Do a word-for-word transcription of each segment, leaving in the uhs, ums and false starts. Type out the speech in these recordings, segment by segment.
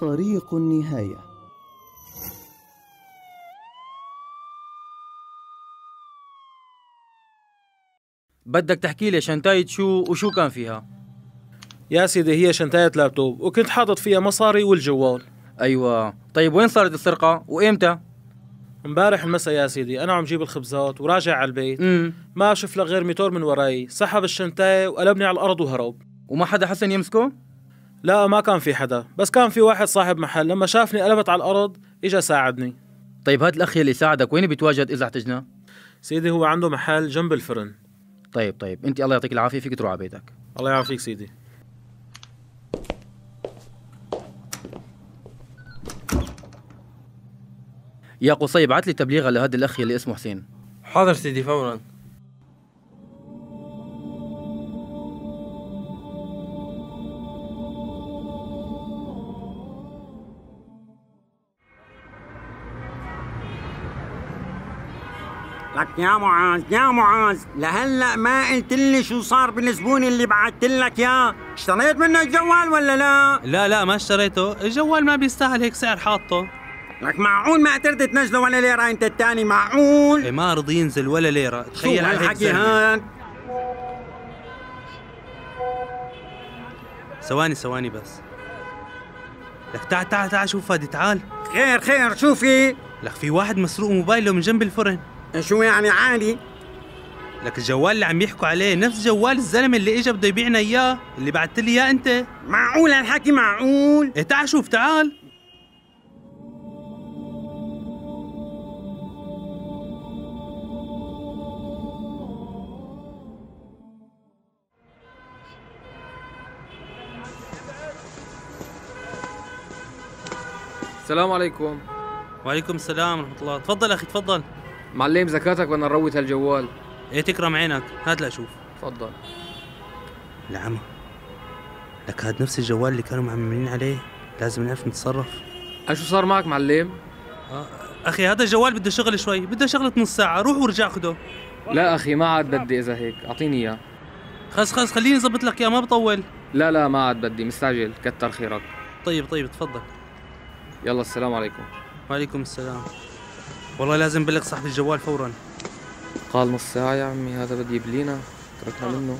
طريق النهاية. بدك تحكي لي شنطاية شو وشو كان فيها؟ يا سيدي هي شنطاية لابتوب وكنت حاطط فيها مصاري والجوال. أيوة. طيب وين صارت السرقة وإمتى؟ امبارح المساء يا سيدي، أنا عم جيب الخبزات وراجع على البيت. امم ما شف لك غير ميتور من وراي، سحب الشنطاية وقلبني على الأرض وهرب. وما حدا حسن يمسكه؟ لا ما كان في حدا، بس كان في واحد صاحب محل لما شافني قلبت على الأرض إجا ساعدني. طيب هاد الأخ اللي ساعدك وين بيتواجد إذا احتجنا؟ سيدي هو عنده محل جنب الفرن. طيب طيب أنت الله يعطيك العافية، فيك تروح على بيتك. الله يعافيك سيدي. يا قصي ابعث لي تبليغ لهذا الأخ اللي اسمه حسين. حاضر سيدي فورا. لك يا معاذ يا معاذ، لهلا ما قلت لي شو صار بالزبون اللي بعثت لك اياه؟ اشتريت منه الجوال ولا لا؟ لا لا ما اشتريته، الجوال ما بيستاهل هيك سعر حاطه. لك معقول ما قدرت تنزله ولا ليرة انت الثاني؟ معقول؟ إيه ما رضي ينزل ولا ليرة، تخيل شو على هيك هالحكي زلمة. هاد؟ ثواني ثواني بس. لك تعال تعال تعال شوف فادي تعال. خير خير شو في؟ لك في واحد مسروق موبايله من جنب الفرن. شو يعني عادي؟ لك الجوال اللي عم يحكوا عليه نفس جوال الزلمه اللي اجى بده يبيعنا اياه، اللي بعثت لي اياه انت. معقول هالحكي معقول؟ ايه تعال شوف تعال. السلام عليكم. وعليكم السلام ورحمه الله. تفضل اخي تفضل. معلم زكاتك بدنا نروت هالجوال. ايه تكرم عينك، هات لاشوف. تفضل. العمى لك هاد نفس الجوال اللي كانوا معممين عليه، لازم نعرف نتصرف. شو صار معك معلم؟ آه. اخي هذا الجوال بده شغل شوي، بده شغلة نص ساعة، روح ورجع خده. لا اخي ما عاد بدي، اذا هيك اعطيني اياه. خلص خلص خليني اظبط لك اياه ما بطول. لا لا ما عاد بدي، مستعجل، كتر خيرك. طيب طيب تفضل. يلا السلام عليكم. وعليكم السلام. والله لازم بلغ صاحب الجوال فورا. قال نص ساعة يا عمي، هذا بدي يبلينا، تركنا منه.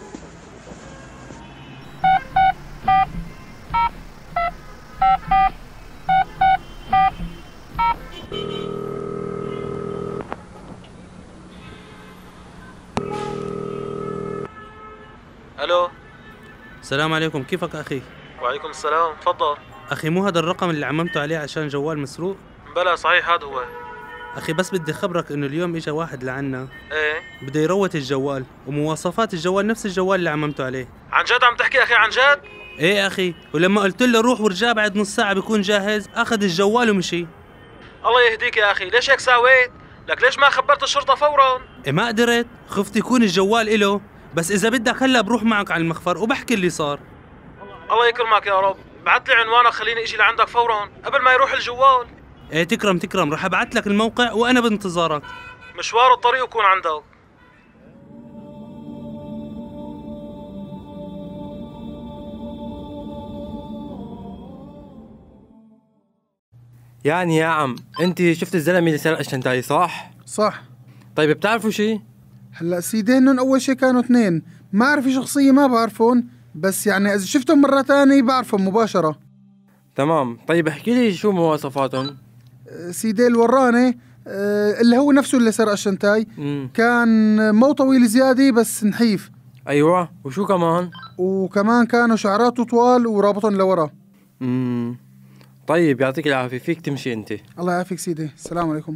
ألو. السلام عليكم، كيفك أخي؟ وعليكم السلام، تفضل. أخي مو هذا الرقم اللي عممته عليه عشان جوال مسروق؟ بلا صحيح هذا هو. أخي بس بدي خبرك إنه اليوم إجا واحد لعنا. إيه؟ بده يروت الجوال ومواصفات الجوال نفس الجوال اللي عممته عليه. عن جد عم تحكي أخي عن جد؟ إيه أخي، ولما قلت له روح ورجع بعد نص ساعة بيكون جاهز، أخذ الجوال ومشي. الله يهديك يا أخي، ليش هيك ساويت؟ لك ليش ما خبرت الشرطة فورا؟ إيه ما قدرت، خفت يكون الجوال إله، بس إذا بدك هلا بروح معك على المخفر وبحكي اللي صار. الله يكرمك يا رب، بعت لي عنوانك خليني اجي لعندك فورا قبل ما يروح الجوال. ايه تكرم تكرم، رح ابعت لك الموقع وانا بانتظارك. مشوار الطريق يكون عندك. يعني يا عم انت شفت الزلمه اللي سرق الشنطاية صح؟ صح. طيب بتعرفوا شيء؟ هلا سيدي هنن اول شيء كانوا اثنين، ما اعرف شخصيه ما بعرفهم، بس يعني اذا شفتهم مره ثانيه بعرفهم مباشره. تمام. طيب احكي لي شو مواصفاتهم؟ أه سيدي الوراني أه اللي هو نفسه اللي سرق الشنطاي، مم. كان مو طويل زياده بس نحيف. ايوه، وشو كمان؟ وكمان كانوا شعراته طوال ورابطهم لورا. امم طيب يعطيك العافيه، فيك تمشي انت. الله يعافيك سيدي، السلام عليكم.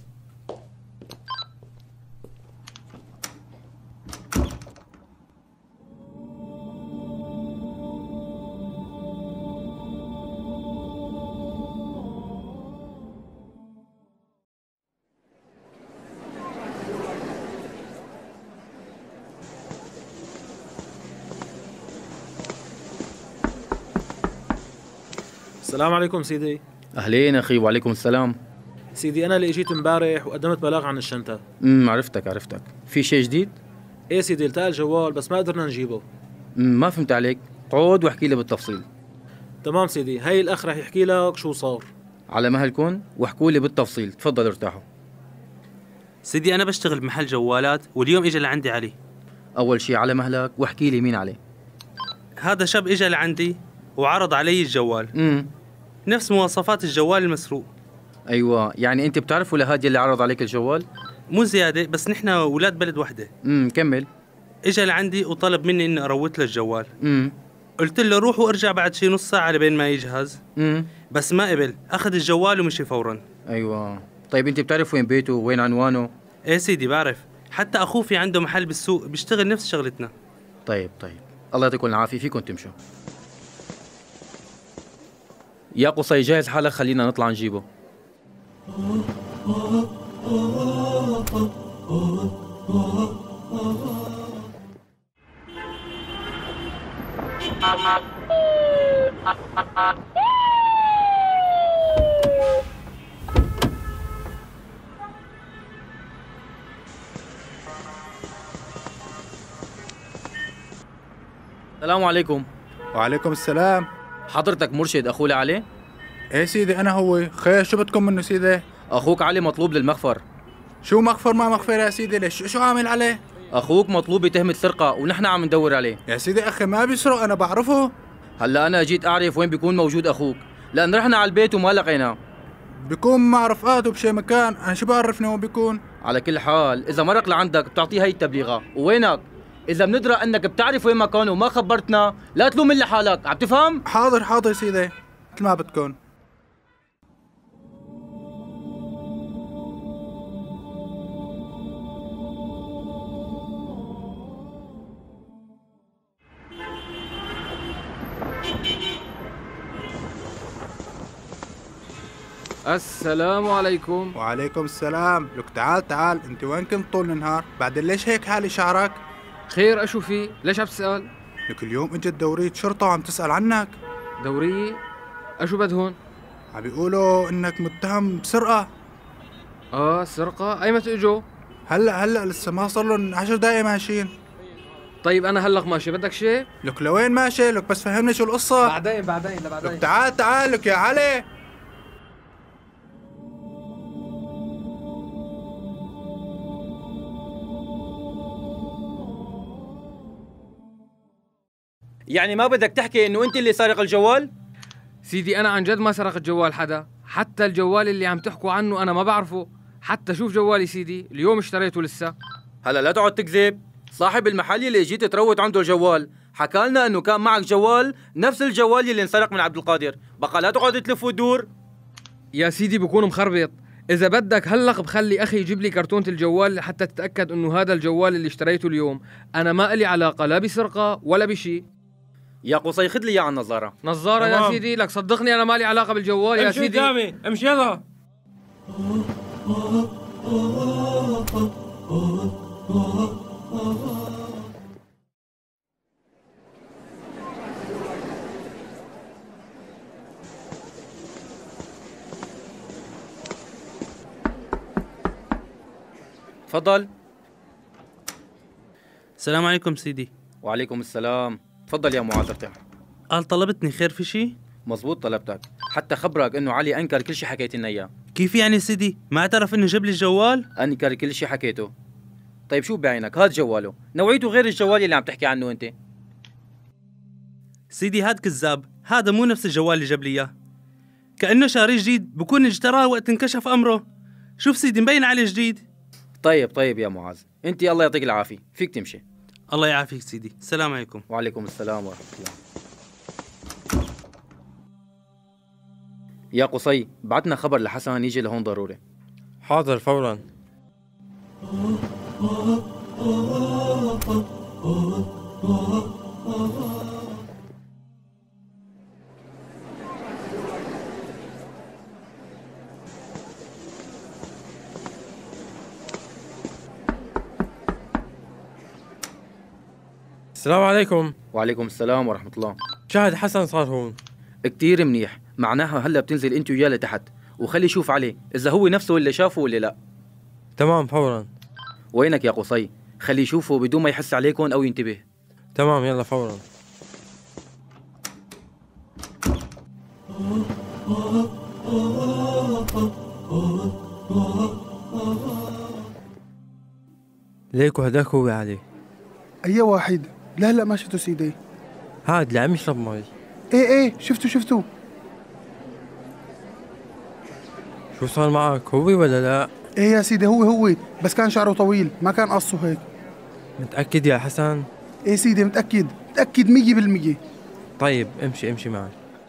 السلام عليكم سيدي. أهلين أخي. وعليكم السلام. سيدي أنا اللي إجيت امبارح وقدمت بلاغ عن الشنطة. امم عرفتك عرفتك. في شيء جديد؟ إيه سيدي، التقى الجوال بس ما قدرنا نجيبه. امم ما فهمت عليك، عود واحكي لي بالتفصيل. تمام سيدي، هاي الأخ رح يحكي لك شو صار. على مهلكم واحكوا لي بالتفصيل، تفضلوا ارتاحوا. سيدي أنا بشتغل بمحل جوالات واليوم إجا لعندي علي. أول شي على مهلك واحكي لي مين عليه. هذا شاب إجا لعندي وعرض علي الجوال. امم نفس مواصفات الجوال المسروق. أيوة، يعني أنت بتعرفوا لهادي اللي عرض عليك الجوال؟ مو زيادة، بس نحن أولاد بلد وحدة. امم كمل. إجا لعندي وطلب مني إني أروت له الجوال. امم قلت له روح وارجع بعد شي نص ساعة لبين ما يجهز. امم بس ما قبل، أخذ الجوال ومشي فورا. أيوة، طيب أنت بتعرف وين بيته وين عنوانه؟ إيه سيدي بعرف، حتى أخوه في عنده محل بالسوق بيشتغل نفس شغلتنا. طيب طيب، الله يعطيكم العافية، فيكم تمشوا. يا قصي جهز حالك، خلينا نطلع نجيبه. السلام عليكم. وعليكم السلام. حضرتك مرشد أخوي علي؟ ايه سيدي انا هو. خير شو بدكم منه سيدي؟ أخوك علي مطلوب للمخفر. شو مغفر ما مغفر يا سيدي؟ ليش شو عامل عليه؟ أخوك مطلوب بتهمة سرقة ونحن عم ندور عليه. يا سيدي اخي ما بيسرق، انا بعرفه. هلا أنا جيت أعرف وين بيكون موجود أخوك، لأن رحنا على البيت وما لقيناه. بيكون مع رفقاته بشي مكان، انا شو بعرفني وين بيكون؟ على كل حال إذا مرق لعندك بتعطيه هي التبليغة، ووينك؟ إذا بندرى أنك بتعرف وين مكانه وما خبرتنا لا تلوم إلا حالك، عم تفهم؟ حاضر حاضر سيدي، مثل ما بدكم. السلام عليكم. وعليكم السلام. لك تعال تعال، انت وين كنت طول النهار؟ بعدين ليش هيك حالي شعرك؟ خير اشو في؟ ليش عم تسأل؟ لك اليوم اجت دورية شرطة وعم تسأل عنك. دورية؟ اشو بدهن؟ عم بيقولوا انك متهم بسرقة. اه سرقة؟ ايمتى اجوا؟ هلا هلا لسه ما صار لهم عشر دقايق ماشيين. طيب انا هلق ماشي، بدك شيء؟ لك لوين ماشي؟ لك بس فهمني شو القصة. بعدين بعدين لبعدين. لك تعال تعال لك يا علي. يعني ما بدك تحكي إنه أنت اللي سارق الجوال؟ سيدي انا عن جد ما سرقت جوال حدا، حتى الجوال اللي عم تحكوا عنه انا ما بعرفه، حتى شوف جوالي سيدي اليوم اشتريته لسه. هلا لا تقعد تكذب، صاحب المحل اللي جيت تروت عنده الجوال حكى لنا انه كان معك جوال نفس الجوال اللي انسرق من عبد القادر، بقى لا تقعد تلف وتدور. يا سيدي بكون مخربط، اذا بدك هلق بخلي اخي يجيب لي كرتونة الجوال حتى تتاكد انه هذا الجوال اللي اشتريته اليوم، انا ما الي علاقة لا بسرقة ولا بشي. يا قصي خذ لي اياه على النظارة. نظارة يا سيدي؟ لك صدقني انا مالي علاقة بالجوال يا سيدي. امشي قدامي، امشي يلا. تفضل. السلام عليكم سيدي. وعليكم السلام، تفضل يا معاذ ارتاح. قال طلبتني خير في شي؟ مزبوط طلبتك، حتى خبرك انه علي انكر كل شيء حكيت لنا اياه. كيف يعني سيدي؟ ما اعترف انه جاب لي الجوال؟ انكر كل شيء حكيته. طيب شو بعينك؟ هاد جواله، نوعيته غير الجوال اللي عم تحكي عنه انت. سيدي هاد كذاب، هذا مو نفس الجوال اللي جاب لي اياه. كأنه شاري جديد، بكون اشتراه وقت انكشف امره. شوف سيدي مبين عليه جديد. طيب طيب يا معاذ، انت الله يعطيك العافية، فيك تمشي. الله يعافيك سيدي، السلام عليكم. وعليكم السلام ورحمة الله. يا قصي بعتنا خبر لحسن يجي لهون ضروري. حاضر فورا. السلام عليكم. وعليكم السلام ورحمة الله. شاهد حسن صار هون. كتير منيح، معناها هلا بتنزل انت وياه لتحت وخلي يشوف عليه اذا هو نفسه اللي شافه ولا لا. تمام فورا. وينك يا قصي؟ خلي يشوفه بدون ما يحس عليكم او ينتبه. تمام يلا فورا. ليك وهداك هو علي. أي واحد؟ لا لا ما شفته سيدي. هاد اللي عم يشرب مي. ايه ايه شفته شفته. شو صار معك، هو ولا لا؟ ايه يا سيدي هو هو، بس كان شعره طويل ما كان قصه هيك. متأكد يا حسن؟ ايه سيدي متأكد متأكد مية بالمية. طيب امشي امشي معي.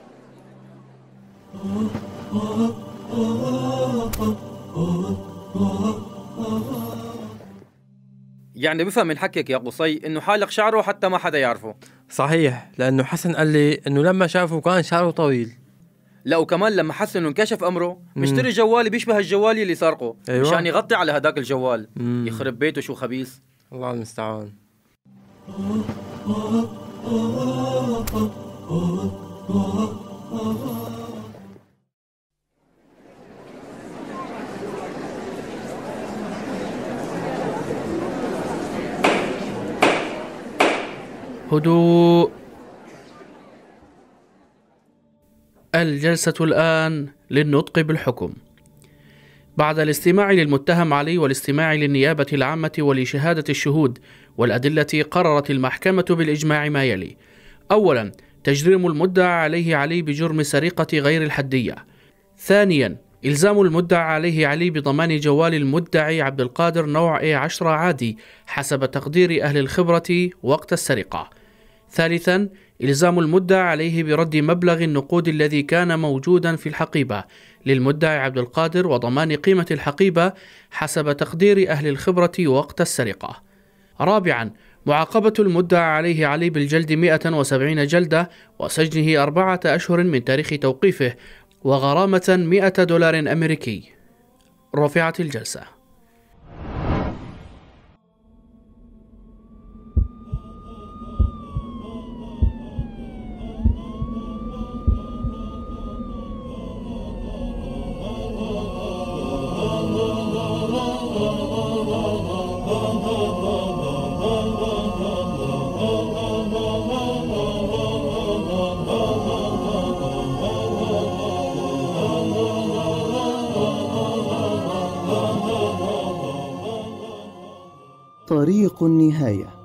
يعني بفهم من حكيك يا قصي انه حالق شعره حتى ما حدا يعرفه. صحيح، لأنه حسن قال لي إنه لما شافه كان شعره طويل. لا وكمان لما حس انه انكشف امره مشتري جوالي بيشبه الجوال اللي سرقه. أيوة. مشان يغطي على هداك الجوال. مم. يخرب بيته شو خبيث. الله المستعان. هدوء. الجلسة الآن للنطق بالحكم. بعد الاستماع للمتهم علي والاستماع للنيابة العامة ولشهادة الشهود والأدلة، قررت المحكمة بالإجماع ما يلي: أولا، تجريم المدعى عليه علي بجرم سرقة غير الحدية. ثانيا، إلزام المدعى عليه علي بضمان جوال المدعي عبد القادر نوع إيه عشرة عادي حسب تقدير أهل الخبرة وقت السرقة. ثالثا، إلزام المدعى عليه برد مبلغ النقود الذي كان موجودا في الحقيبة للمدعي عبد القادر وضمان قيمة الحقيبة حسب تقدير أهل الخبرة وقت السرقة. رابعا، معاقبة المدعى عليه علي بالجلد مئة وسبعين جلدة وسجنه أربعة أشهر من تاريخ توقيفه وغرامة مئة دولار أمريكي. رفعت الجلسة. طريق النهاية.